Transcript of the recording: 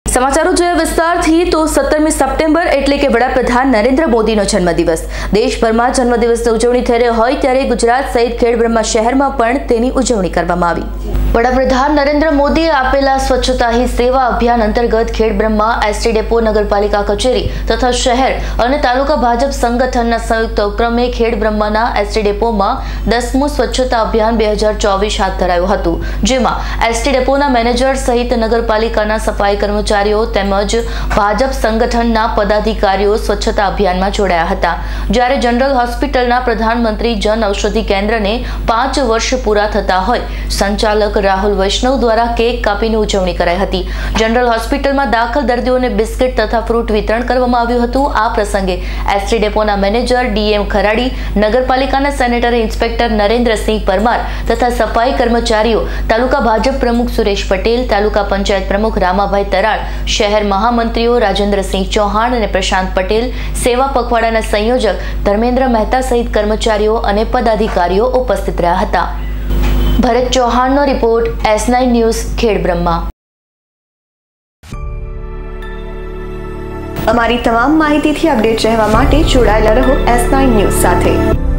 સમાચારો જોયા વિસ્તારથી તો 17મી સપ્ટેમ્બર એટલે કે વડાપ્રધાન નરેન્દ્ર મોદીનો જન્મદિવસ દેશભરમાં જન્મદિવસની ઉજવણી થઈ રહી હોય ત્યારે ગુજરાત સહિત ખેડબ્રહ્મા શહેરમાં પણ તેની ઉજવણી કરવામાં આવી। વડાપ્રધાન નરેન્દ્ર મોદીએ આપેલા સ્વચ્છતા હી સેવા અભિયાન અંતર્ગત ખેડબ્રહ્મા એસટી ડેપો નગરપાલિકા કચેરી તથા શહેર અને તાલુકા ભાજપ સંગઠનના સંયુક્ત ઉપક્રમે ખેડબ્રહ્માના એસટી ડેપોમાં 10મું સ્વચ્છતા અભિયાન 2024 હાથ ધરાયું હતું, જેમાં એસટી ડેપોના મેનેજર સહિત નગરપાલિકાના સફાઈ કર્મચારીઓ તેમજ ભાજપ સંગઠનના પદાધિકારીઓ સ્વચ્છતા અભિયાનમાં જોડાયા હતા। જ્યારે જનરલ હોસ્પિટલના પ્રધાનમંત્રી જન ઔષધિ કેન્દ્રને 5 વર્ષ પૂરા થતા હોય સંચાલક રાહુલ વૈષ્ણવ દ્વારા કેક કાપીને ઉજવણી કરાઈ હતી। જનરલ હોસ્પિટલમાં દાખલ દર્દીઓને બિસ્કિટ તથા ફ્રૂટ વિતરણ કરવામાં આવ્યું હતું। આ પ્રસંગે એસટી ડેપોના મેનેજર ડીએમ ખરાડી, નગરપાલિકાના સેનેટરી ઇન્સ્પેક્ટર નરેન્દ્રસિંહ પરમાર તથા સફાઈ કર્મચારીઓ, તાલુકા ભાજપ પ્રમુખ સુરેશ પટેલ, તાલુકા પંચાયત પ્રમુખ રામાભાઈ તરાળ, શહેર મહામંત્રીઓ રાજેન્દ્રસિંહ ચૌહાણ અને પ્રશાંત પટેલ, સેવા પખવાડાના સંયોજક ધર્મેન્દ્ર મહેતા સહિત કર્મચારીઓ અને પદાધિકારીઓ ઉપસ્થિત રહ્યા હતા। ભરત ચૌહાણનો રિપોર્ટ, S9 ન્યૂઝ, ખેડબ્રહ્મા। અમારી તમામ માહિતીથી અપડેટ રહેવા માટે જોડાયેલા રહો S9 ન્યૂઝ સાથે।